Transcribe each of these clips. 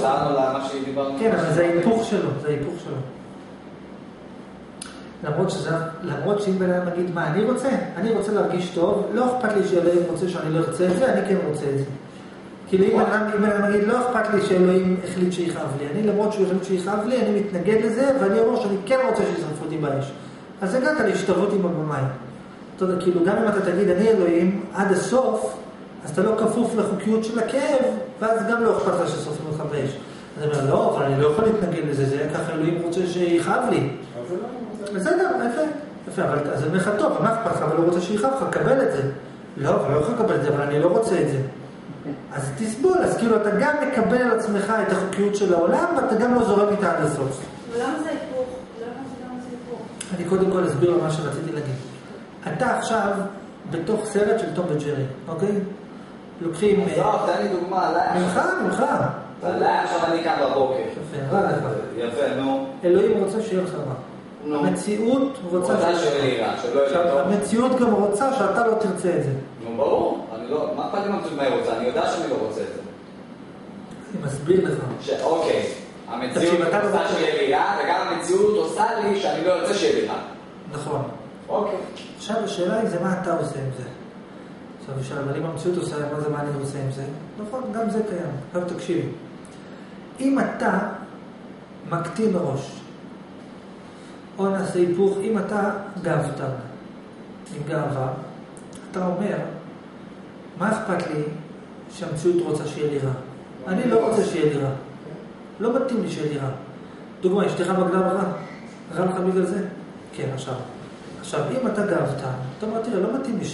חזרנו למה שדיברנו. כן, אבל זה ההיפוך שלו, למרות שאם בן אדם מגיד, מה אני רוצה? אני רוצה להרגיש טוב, לא אכפת לי שאלוהים רוצה שאני לא ארצה את זה, אני כן רוצה את זה. כאילו אם בן אדם מגיד, לא אכפת לי שאלוהים החליט שיכאב לי, אני למרות שהוא החליט שיכאב לי, אני מתנגד לזה, ואני אומר שאני כן רוצה שישרפו אותי באש. אז הגעת להשתוות עם הבמים. אתה יודע, כאילו גם אם אתה תגיד, אני אלוהים, עד הסוף, אז אתה לא כפוף לחוקיות של הכאב, ואז גם לא אכפת לך ששרפים אותך באש. אז אני אומר, לא, אבל אני לא יכול להתנגד לזה, זה ככה אלוהים רוצה שיכאב לי. בסדר, יפה, אבל זה אומר לך טוב, מה אכפת לך, אבל לא רוצה שיכאב לך, קבל את זה. לא, אבל לא יכול לקבל את זה, אבל אני לא רוצה את זה. אז תסבול, אז כאילו אתה גם מקבל על עצמך את החוקיות של העולם, ואתה גם לא זורם איתה עד הסוף. ולמה זה היפוך? אני קודם כל אסביר לו מה שרציתי להגיד. אתה עכשיו בתוך סרט של טום וג'רי, אוקיי? לוקחים... תן לי דוגמה, עליי. ממך. עליי עכשיו אני קם בבוקר. יפה, רע לך. יפה, נו. אלוהים רוצה שיהיה לך רע. המציאות רוצה המציאות גם רוצה שאתה לא תרצה את זה. נו ברור, מה אכפת לי מה היא רוצה? אני יודע שאני לא רוצה את זה. אני מסביר לך. אוקיי, המציאות רוצה שיהיה לי רע, וגם המציאות עושה לי שאני לא רוצה שיהיה לי רע. נכון. אוקיי. עכשיו השאלה היא זה מה אתה עושה עם זה. עכשיו השאלה, אבל אם המציאות עושה, מה זה מה אני עושה עם זה? נכון, גם זה קיים. עכשיו תקשיבי. אם אתה מקטין מראש, או נעשה היפוך, אם אתה גאוות עם גאווה, אתה אומר, מה אכפת לי שהמציאות רוצה שיהיה לי רע? אני לא רוצה שיהיה לי רע. לא מתאים לי שיהיה לי רע. דוגמה, אשתך בגדה רע? רע לך בגלל זה? כן, עכשיו, אם אתה גאוות, אתה אומר, תראה, לא מתאים לי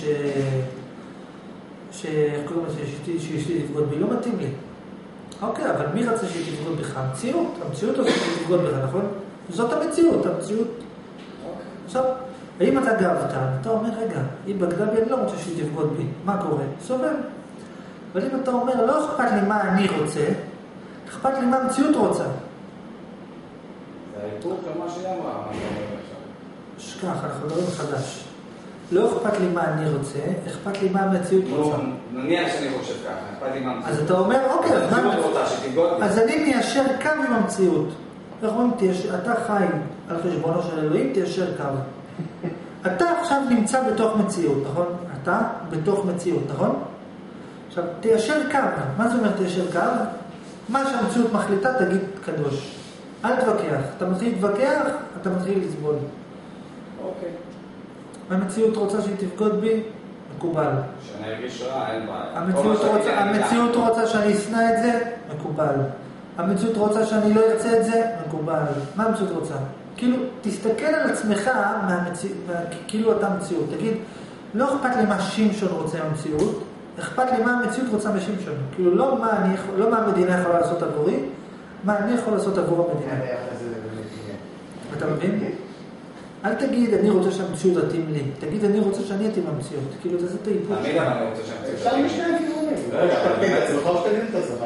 שאשתי תבגוד בי, לא מתאים לי. אוקיי, אבל מי רצה שהיא תבגוד בך? המציאות רוצה שהיא תבגוד בך, נכון? זאת המציאות. עכשיו, ואם אתה גאוות, אתה אומר, רגע, היא בגדה בי, אני לא רוצה שהיא תבגוד בי. מה קורה? סובל. אבל אם אתה אומר, לא אכפת לי מה אני רוצה, אכפת לי מה המציאות רוצה. זה ההיפוך למה שהיא אמרה, מה אתה אומר עכשיו? שכח, אנחנו מדברים חדש. לא אכפת לי מה אני רוצה, אכפת לי מה המציאות רוצה. נניח שאני חושב ככה, אכפת לי מה המציאות. אז אתה אומר, אוקיי, אז אני מיישר קו עם המציאות. איך אומרים, אתה חי על חשבונו של אלוהים, תיישר קו. אתה עכשיו נמצא בתוך מציאות, נכון? אתה בתוך מציאות, נכון? עכשיו, תיישר קו. מה זה אומר תיישר קו? מה שהמציאות מחליטה, תגיד קדוש. אל תווכח. אתה מתחיל להתווכח, אתה מתחיל לסבול. אוקיי. המציאות רוצה שהיא תבגוד בי, מקובל. שאני ארגיש רע, אין בעיה. המציאות רוצה שאני אשנא את זה, מקובל. המציאות רוצה שאני לא ארצה את זה, מקובל. מה המציאות רוצה? כאילו, תסתכל על עצמך כאילו אתה מציאות. תגיד, לא אכפת לי מה שמשון רוצה במציאות, אכפת לי מה המציאות רוצה משמשון. כאילו, לא מה המדינה יכולה לעשות עבורי, מה אני יכול לעשות עבור המדינה. אתה מבין? אל תגיד, אני רוצה שהמציאות תתאים לי. תגיד, אני רוצה שאני אתאים למציאות. כאילו, זה תהיפות. תמיד אבל אני רוצה שהמציאות אפשר משני הכיוונים. רגע, אצלך או שתגיד את עצמך.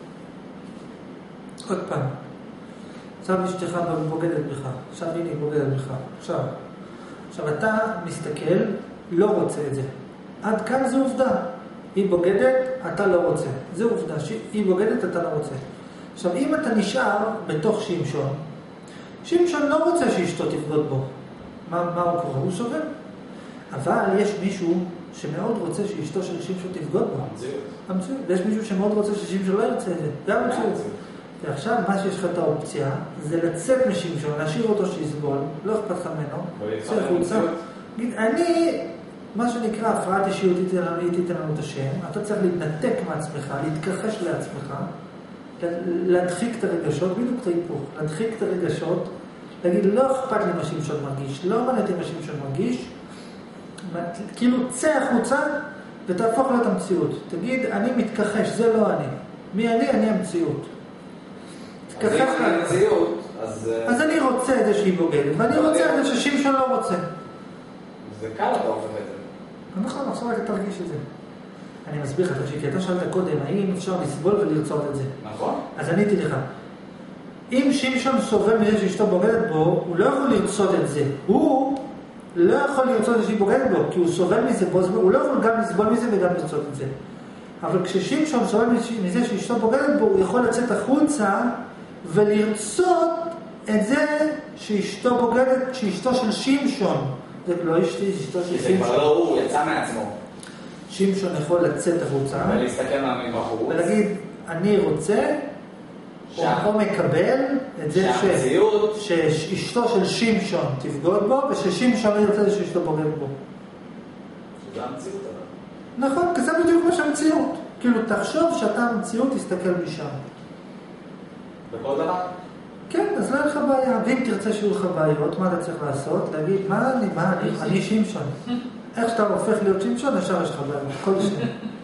עוד פעם. עכשיו אשתך בוגדת בך. עכשיו הנה היא בוגדת בך. עכשיו אתה מסתכל, לא רוצה את זה. עד כאן זו עובדה. היא בוגדת, אתה לא רוצה. זו עובדה. היא בוגדת, אתה לא רוצה. עכשיו, אם אתה נשאר בתוך שמשון לא רוצה שאשתו תבגוד בו. מה הוא קורא? הוא סובל. אבל יש מישהו שמאוד רוצה שאשתו של שמשון תבגוד בו. המציאות. ויש מישהו שמאוד רוצה ששמשון לא ירצה את זה. זה המציאות. ועכשיו מה שיש לך את האופציה זה לצאת משמשון, להשאיר אותו שיסבול, לא אכפת לך ממנו. אני, מה שנקרא הפרעת אישיות תיתן לנו את השם, אתה צריך להתנתק מעצמך, להתכחש לעצמך, להדחיק את הרגשות, בדיוק את ההיפוך, להדחיק את הרגשות, להגיד לא אכפת לי מה שמשון מרגיש, לא מעניין מה שמשון מרגיש, כאילו צא החוצה ותהפוך להיות המציאות. תגיד, אני מתכחש, זה לא אני. מי אני? אני המציאות. אז אם אני המציאות, אז אני רוצה את זה שהיא בוגדת, ואני רוצה את זה ששמשון לא רוצה. זה קל אתה הופך את זה. נכון, עכשיו רק תרגיש את זה. אני מסביר לך, כי אתה שאלת קודם, האם אפשר לסבול ולרצות את זה? נכון. אז עניתי לך. אם שמשון סובל מזה שאשתו בוגדת בו, הוא לא יכול לרצות את זה. הוא לא יכול לרצות את זה שהיא בוגדת בו, כי הוא סובל מזה, הוא לא יכול גם לסבול מזה וגם לרצות את זה. אבל כששמשון סובל מזה שאשתו בוגדת בו, הוא יכול לצאת החוצה ולרצות את זה שאשתו בוגדת, שאשתו של שמשון. זה לא אשתי, אשתו של שמשון. זה כבר לא הוא, יצא מעצמו. שמשון יכול לצאת החוצה. ולהסתכל מבחוץ. ולהגיד, אני רוצה, או מקבל את זה שאשתו של שמשון תבגוד בו, וששמשון לא ירצה שאשתו בוגדת בו. שזה המציאות אבל. נכון, כי זה בדיוק מה שהמציאות. כאילו, תחשוב שאתה המציאות, תסתכל משם. בכל דבר? כן, אז לא יהיה לך בעיה. ואם תרצה שיהיו לך בעיות, מה אתה צריך לעשות? להגיד, אני שמשון. איך שאתה הופך להיות שמשון, ישר יש לך בעיה. כל שני.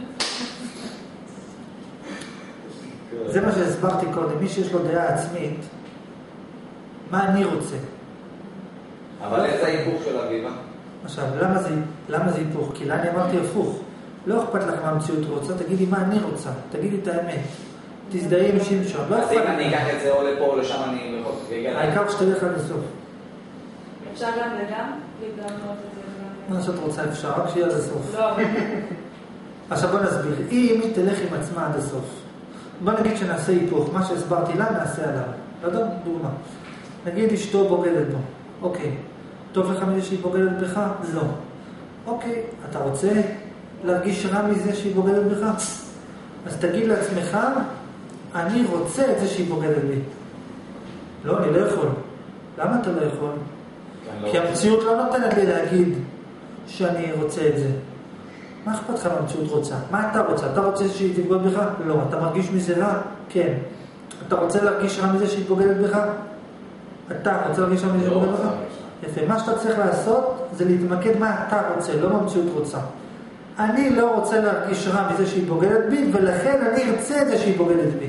זה מה שהסברתי קודם. מי שיש לו דעה עצמית, מה אני רוצה? אבל איזה היפוך של אביבה? עכשיו, למה זה היפוך? כי אני אמרתי הפוך. לא אכפת לך מה המציאות רוצה, תגידי מה אני רוצה. תגידי את האמת. תזדהי עם שמשון. אז אם אני אקח את זה או לפה או לשם, אני אגע. העיקר שתלך עד הסוף. אפשר גם וגם? להתגמנות את זה. מה שאת רוצה אפשר, רק שיהיה עד הסוף. לא. עכשיו בוא נסביר. אם היא תלך עם עצמה עד הסוף. בוא נגיד שנעשה היפוך. מה שהסברתי לה, נעשה עליו. לא יודע, דוגמה. נגיד אשתו בוגדת בו. אוקיי. טוב לך מזה שהיא בוגדת בך? לא. אוקיי. אתה רוצה להרגיש רע מזה שהיא בוגדת בך? אז תגיד לעצמך, אני רוצה את זה שהיא בוגדת בי. לא, אני לא יכול. למה אתה לא יכול? כי המציאות לא נותנת לי להגיד שאני רוצה את זה. מה אכפת לך המציאות רוצה? מה אתה רוצה? אתה רוצה שהיא תבגוד בך? לא. אתה מרגיש מזה רע? כן. אתה רוצה להרגיש רע מזה שהיא בוגדת בך? אתה רוצה להרגיש רע מזה שהיא בוגדת בך? יפה. מה שאתה צריך לעשות זה להתמקד מה אתה רוצה, לא מה המציאות רוצה. אני לא רוצה להרגיש רע מזה שהיא בוגדת בי, ולכן אני ארצה את זה שהיא בוגדת בי. אבל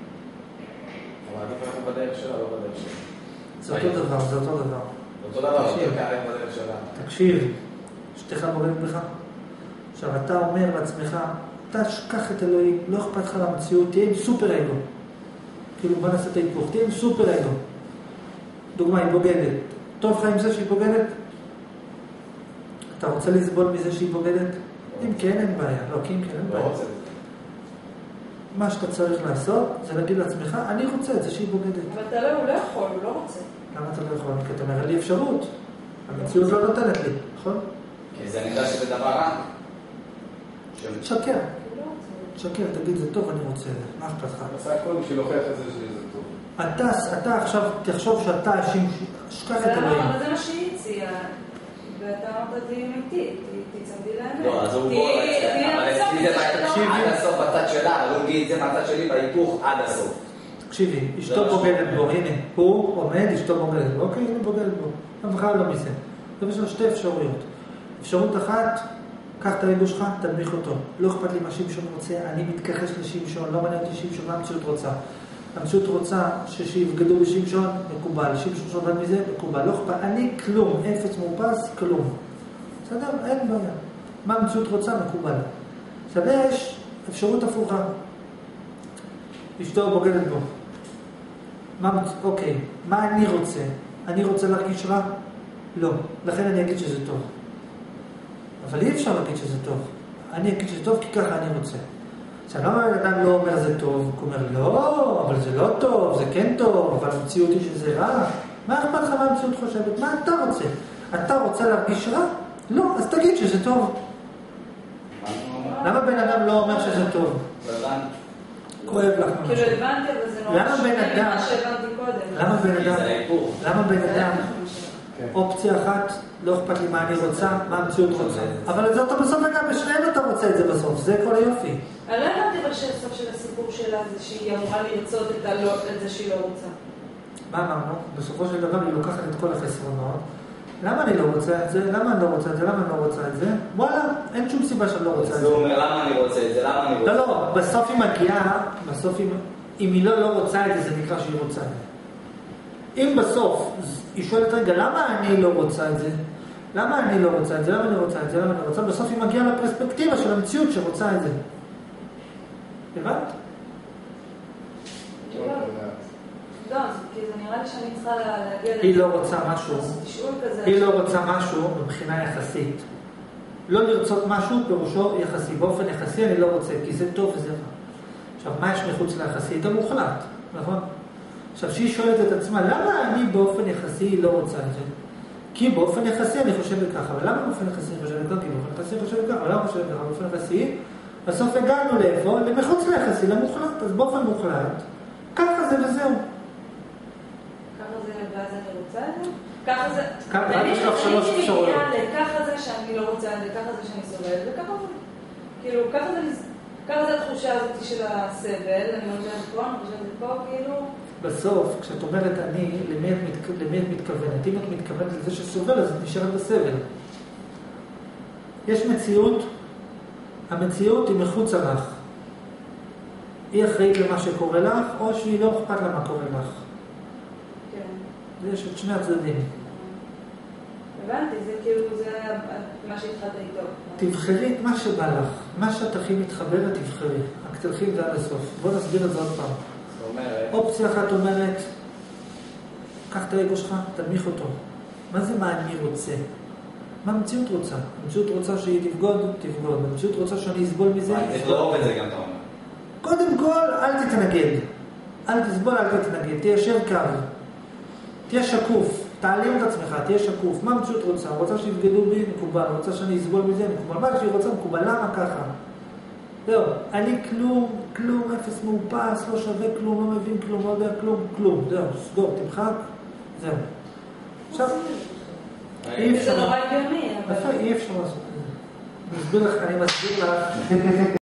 עדיף אנחנו בדרך שלה, לא בדרך שלה. זה אותו דבר, זה אותו דבר. אותו דבר, יותר קרב בדרך שלה. תקשיב, אשתך בוגדת בך. עכשיו, אתה אומר לעצמך, תשכח את אלוהים, לא אכפת לך למציאות, תהיה עם סופר אגו. כאילו, בוא נעשה את ההיפוך, תהיה עם סופר אגו. דוגמה, היא בוגדת. טוב לך עם זה שהיא בוגדת? אתה רוצה לסבול מזה שהיא בוגדת? אם כן, אין בעיה. לא, כי אם כן, אין בעיה. מה שאתה צריך לעשות, זה להגיד לעצמך, אני רוצה את זה שהיא בוגדת. אבל אתה לא, הוא לא יכול, הוא לא רוצה. למה אתה לא יכול? כי אתה אומר, אין לי אפשרות. המציאות לא נותנת לי, נכון? כי זה נדע שזה דבר רע. שקר. שקר, תגיד, זה טוב, אני רוצה את זה. מה אכפת לך? עשה הכל בשביל להוכיח את זה שזה טוב. אתה עכשיו תחשוב שאתה שכח את אלוהים. אבל זה מה שהיא הציעה. ואתה אמרת תהיי אמיתית, תצמדי לאמת. לא, אז הוא בוא, אבל אצלי זה עד הסוף בצד שלה, אבל הוא גיד זה מהצד שלי בהיפוך עד הסוף. תקשיבי, אשתו בוגדת בו, הנה, הוא עומד, אשתו בוגדת בו, אוקיי, הנה בוגדת בו, המחר לא מזה. יש לו שתי אפשרויות. אפשרות אחת, קח את האגו שלך, תנמיך אותו. לא אכפת לי מה שמשון רוצה, אני מתכחש לשמשון, לא מעניין אותי שמשון, מה המציאות רוצה? המציאות רוצה שיבגדו בשמשון, מקובל. שמשון שובד מזה, מקובל. לא אכפת, אני כלום, אפס מאופס, כלום. בסדר? אין בעיה. מה המציאות רוצה, מקובל. עכשיו יש אפשרות הפוכה. אשתו בוגדת בו. אוקיי, מה אני רוצה? אני רוצה להרגיש רע? לא. לכן אני אגיד שזה טוב. אבל אי אפשר להגיד שזה טוב. אני אגיד שזה טוב כי ככה אני רוצה. עכשיו, למה האדם לא אומר זה טוב? הוא אומר, לא, אבל זה לא טוב, זה כן טוב, אבל המציאות היא שזה רע. מה אכפת לך מה המציאות חושבת? מה אתה רוצה? אתה רוצה להרגיש רע? לא, אז תגיד שזה טוב. למה בן אדם לא אומר שזה טוב? כואב לך משהו. כאילו הבנתי, אבל זה נורא שונה ממה שהבנתי קודם. למה בן אדם, אופציה אחת, לא אכפת לי מה אני רוצה, מה המציאות רוצה. אבל זה אתה בסוף וגם בשניהם אתה רוצה את זה בסוף, זה כל היופי. אני לא הבנתי אבל שהסוף של הסיפור שלה זה שהיא אמורה לרצות את זה שהיא לא רוצה. מה אמרנו? בסופו של דבר היא לוקחת את כל החסרונות. למה אני לא רוצה את זה? למה אני לא רוצה את זה? למה אני לא רוצה את זה? וואלה, אין שום סיבה שאני לא רוצה את זה. הוא אומר, למה אני רוצה את זה? למה אני רוצה? לא, בסוף היא מגיעה, בסוף אם היא לא רוצה את זה, זה נקרא שהיא רוצה את זה. אם בסוף היא שואלת רגע, למה אני לא רוצה את זה? למה אני לא רוצה את זה? למה אני רוצה את זה? למה אני רוצה? בסוף היא מגיעה לפרספקטיבה של המציאות שרוצה את זה. הבנת? לא, כי זה נראה לי שאני צריכה להגיע... היא לא רוצה משהו, היא לא רוצה משהו מבחינה יחסית. לא לרצות משהו פירושו יחסי. באופן יחסי אני לא רוצה, כי זה טוב וזה רע. עכשיו, מה יש מחוץ ליחסי? את המוחלט, נכון? עכשיו, שהיא שואלת את עצמה, למה אני באופן יחסי לא רוצה את זה? כי באופן יחסי אני חושבת ככה, אבל למה באופן יחסי אני חושבת ככה? כי באופן יחסי אני חושבת ככה, אבל למה חושבת ככה? באופן יחסי, בסוף הגענו לאיפה? למחוץ ליחסי, למוחלט. אז באופן מוחלט, ככה זה וזהו. ככה זה, ואז אני רוצה את זה? ככה זה... רק יש לך 3 אפשרויות. ככה זה שאני לא רוצה את זה, ככה זה שאני סובלת, וככה זה. כאילו, ככה זה התחושה הזאת של הסבל, אני חושבת פה, אני חושבת פה, כאילו... בסוף, כשאת אומרת אני, למי את מתכוונת? אם את מתכוונת לזה שסובל, אז את נשארת בסבל. יש מציאות, המציאות היא מחוץ לך. היא אחראית למה שקורה לך, או שהיא לא אכפת לה מה קורה לך. כן. יש את שני הצדדים. הבנתי, זה כאילו, זה מה שהתחלת איתו. תבחרי את מה שבא לך. מה שאת הכי מתחברת, תבחרי. רק תלכי את זה עד הסוף. בוא נסביר את זה עוד פעם. אופציה אחת אומרת, קח את האגו שלך, תנמיך אותו. מה זה מה אני רוצה? מה המציאות רוצה? המציאות רוצה שהיא תבגוד, תבגוד. המציאות רוצה שאני אסבול מזה. זה לא את זה גם אתה אומר. קודם כל, אל תתנגד. אל תסבול, אל תתנגד. תיישר קו. תהיה שקוף. תעלים את עצמך, תהיה שקוף. מה המציאות רוצה? רוצה שיבגדו בי, מקובל. רוצה שאני אסבול מזה, מקובל. מה שהיא רוצה, מקובל. למה ככה? זהו, אני כלום, אפס מאופס, לא שווה כלום, לא מבין כלום, לא יודע כלום. זהו, סגור, תמחק. זהו. עכשיו, אי אפשר. זה נורא הגיוני, אבל... אי אפשר לעשות את זה. אני מסביר לך.